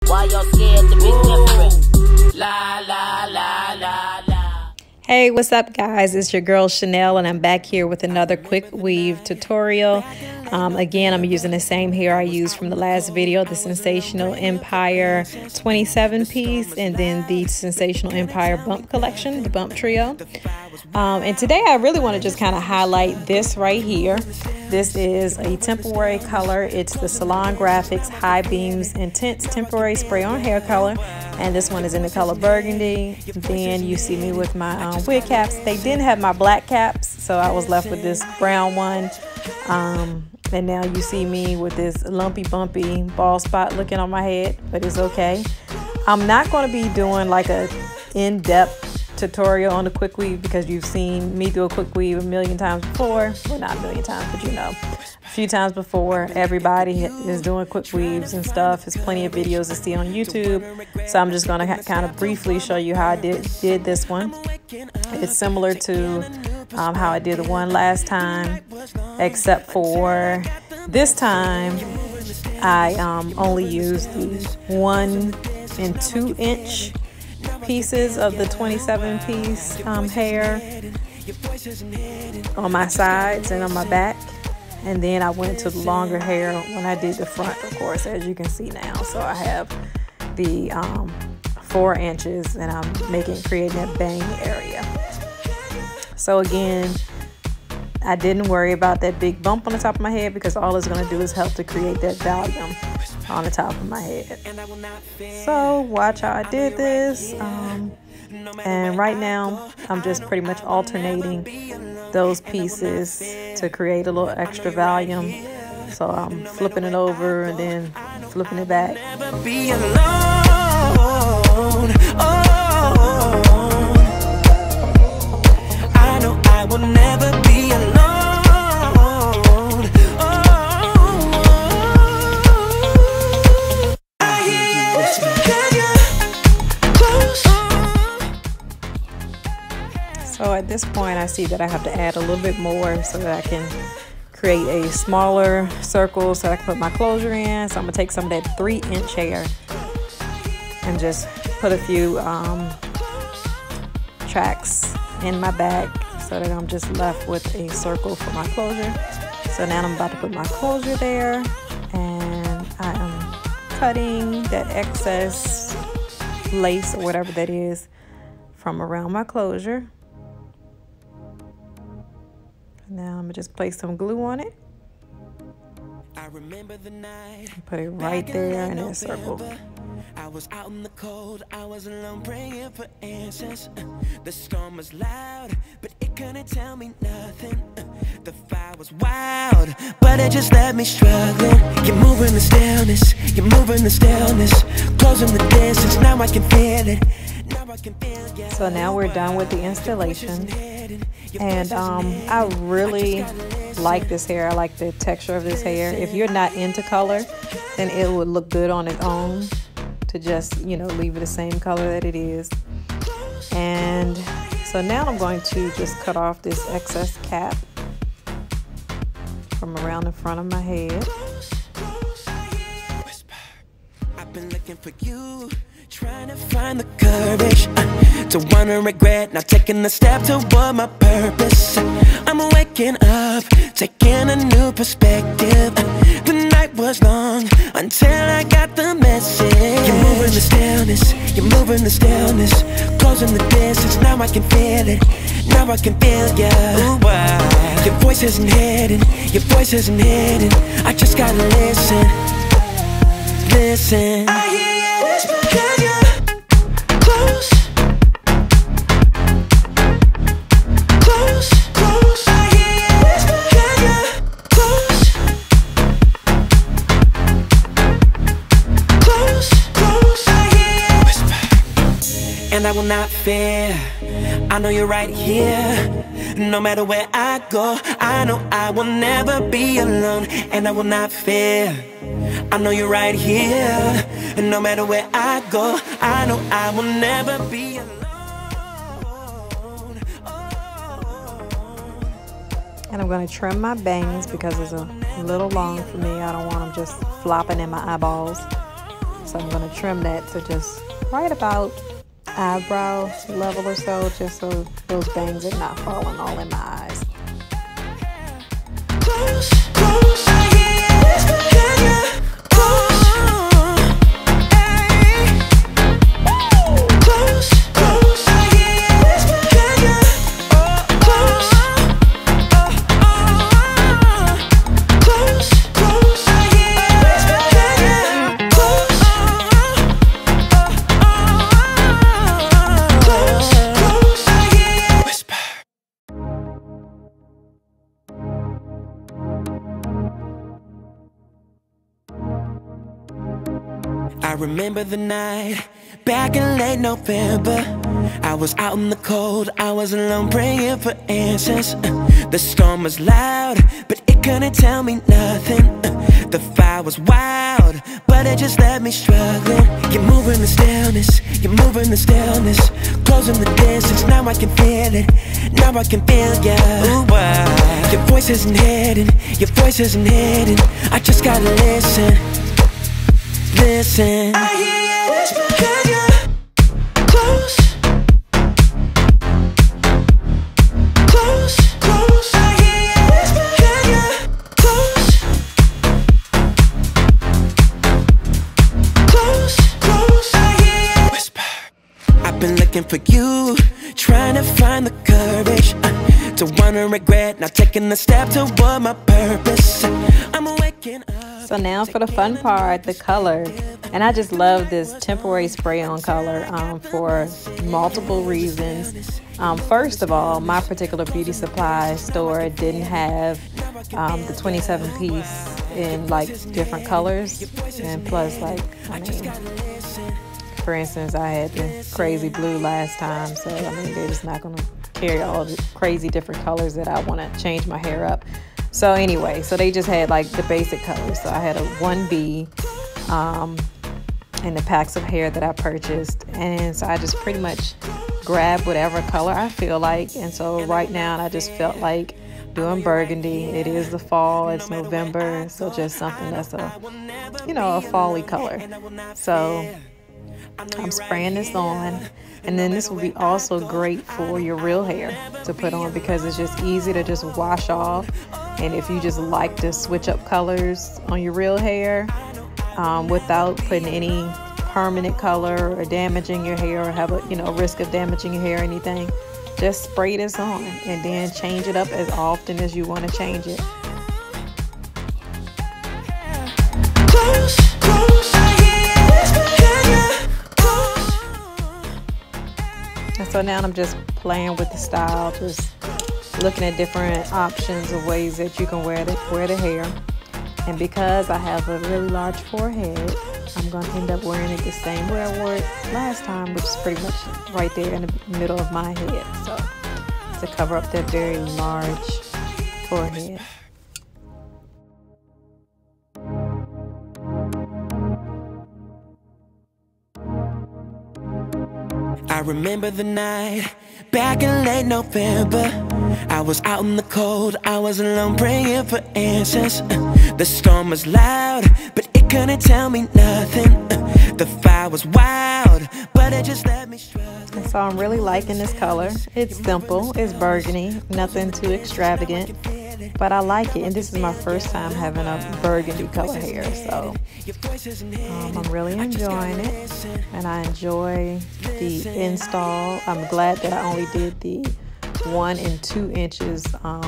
Why y'all scared to be different? La la la la la. Hey, what's up guys? It's your girl Chanel and I'm back here with another quick weave tutorial. Again, I'm using the same hair I used from the last video, the Sensational Empire 27 piece, and then the Sensational Empire Bump collection, the Bump Trio. And today I really want to just kind of highlight this right here. This is a temporary color. It's the Salon Graphics High Beams Intense Temporary Spray On Hair Color. And this one is in the color burgundy. Then you see me with my wig caps. They didn't have my black caps, so I was left with this brown one. And now you see me with this lumpy bumpy bald spot looking on my head, but it's okay. I'm not going to be doing like a in-depth tutorial on the quick weave because you've seen me do a quick weave a million times before. Well, not a million times, but you know, a few times before. Everybody is doing quick weaves and stuff. There's plenty of videos to see on YouTube. So I'm just going to kind of briefly show you how I did this one. It's similar to how I did the one last time, except for this time I only used the 1 and 2 inch pieces of the 27 piece hair on my sides and on my back, and then I went to the longer hair when I did the front, of course, as you can see now. So I have the 4 inches and I'm creating that bang area. So again, I didn't worry about that big bump on the top of my head because all it's going to do is help to create that volume on the top of my head. So watch how I did this. And right now I'm just pretty much alternating those pieces to create a little extra volume. So I'm flipping it over and then flipping it back. I know I will never be alone. So at this point, I see that I have to add a little bit more so that I can create a smaller circle so I can put my closure in. So I'm gonna take some of that 3 inch hair and just put a few tracks in my back so that I'm just left with a circle for my closure. So now I'm about to put my closure there, and I am cutting that excess lace or whatever that is from around my closure. Now I'm gonna just place some glue on it. Put it right there in that circle. I was out in the cold, I was alone praying for answers. The storm was loud, but it couldn't tell me nothing. The fire was wild, but it just left me struggling. You're moving the stillness, you're moving the stillness, closing the distance, now I can feel it. So now we're done with the installation. And I really like this hair. I like the texture of this hair. If you're not into color, then it would look good on its own to just, you know, leave it the same color that it is. And so now I'm going to just cut off this excess cap from around the front of my head. I've been looking for you, trying to find the courage to want to regret not taking the step toward my purpose. I'm waking up, taking a new perspective. The night was long until I got the message. You're moving the stillness, you're moving the stillness, closing the distance, now I can feel it. Now I can feel ya. Ooh, wow. Your voice isn't hidden, your voice isn't hidden. I just gotta listen, listen. I hear you whisper, can you close, close, close. I hear you whisper, can you close, close, close. I hear you whisper, and I will not fear. I know you're right here. No matter where I go, I know I will never be alone, and I will not fear. I know you're right here. And no matter where I go, I know I will never be alone. And I'm going to trim my bangs because it's a little long for me. I don't want them just flopping in my eyeballs. So so I'm going to trim that to just right about eyebrow level or so, just so those bangs are not falling all in my eyes. Close, close, I hear you whisper, can you? Close, hey. Close, close, I hear you whisper, can you? Close, close, close, I hear you whisper, can you? Close, close, close, I hear you whisper. I remember the night back in late November. I was out in the cold, I was alone praying for answers. The storm was loud, but it couldn't tell me nothing. The fire was wild, but it just left me struggling. You're moving the stillness, you're moving the stillness, closing the distance, now I can feel it, now I can feel ya. Ooh, your voice isn't hidden, your voice isn't hidden. I just gotta listen. Listen, I hear you whisper, can you? Close, close, close, I hear you whisper, can you? Close, close, close, I hear you whisper. I've been looking for you, trying to find the courage to wanna regret not taking the step toward my purpose. I'm waking up. So now for the fun part, the color. And I just love this temporary spray on color for multiple reasons. First of all, my particular beauty supply store didn't have the 27 piece in like different colors. And plus, like, I mean, for instance, I had the crazy blue last time. So, I mean, they're just not going to carry all the crazy different colors that I want to change my hair up. So anyway, so they just had like the basic colors. So I had a 1B and the packs of hair that I purchased. And so I just pretty much grabbed whatever color I feel like. And so right now I just felt like doing burgundy. It is the fall, it's November. So just something that's a, you know, a fall-y color. So I'm spraying this on. And then this will be also great for your real hair to put on because it's just easy to just wash off. And if you just like to switch up colors on your real hair without putting any permanent color or damaging your hair or have a risk of damaging your hair or anything, just spray this on and then change it up as often as you want to change it. Close, close, I hear you whisper, can you? And so now I'm just playing with the style, just looking at different options of ways that you can wear the hair. And because I have a really large forehead, I'm going to end up wearing it the same way I wore it last time, which is pretty much right there in the middle of my head. So to cover up that very large forehead. I remember the night back in late November. I was out in the cold, I was alone praying for answers. The storm was loud, but it couldn't tell me nothing. The fire was wild, but it just let me struggle. So I'm really liking this color. It's simple, it's burgundy, nothing too extravagant, but I like it. And this is my first time having a burgundy color hair, so I'm really enjoying it. And I enjoy the install. I'm glad that I only did the 1 and 2 inches,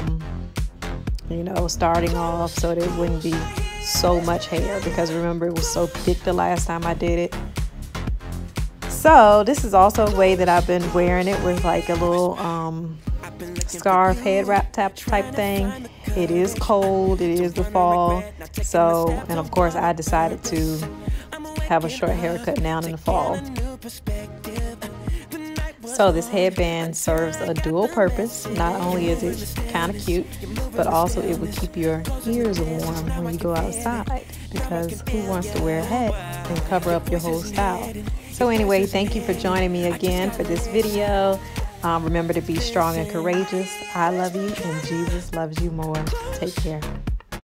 starting off so that it wouldn't be so much hair, because remember it was so thick the last time I did it. So this is also a way that I've been wearing it, with like a little scarf head wrap type thing. It is cold, it is the fall, so, and of course I decided to have a short haircut now in the fall. So this headband serves a dual purpose. Not only is it kind of cute, but also it will keep your ears warm when you go outside, because who wants to wear a hat and cover up your whole style? So anyway, thank you for joining me again for this video. Remember to be strong and courageous. I love you and Jesus loves you more. Take care.